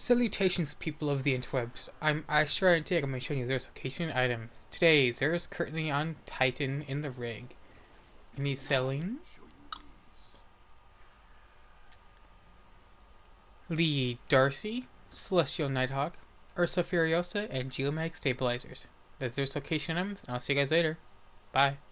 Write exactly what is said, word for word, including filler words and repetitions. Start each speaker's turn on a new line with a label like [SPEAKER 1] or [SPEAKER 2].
[SPEAKER 1] Salutations, people of the interwebs. I'm IceStride, and today I'm going to be showing you Zero's location items. Today, Zero's currently on Titan in the rig, and he's selling the Darcy, Celestial Nighthawk, Ursa Furiosa, and Geomag stabilizers. That's Zero's location items, and I'll see you guys later. Bye.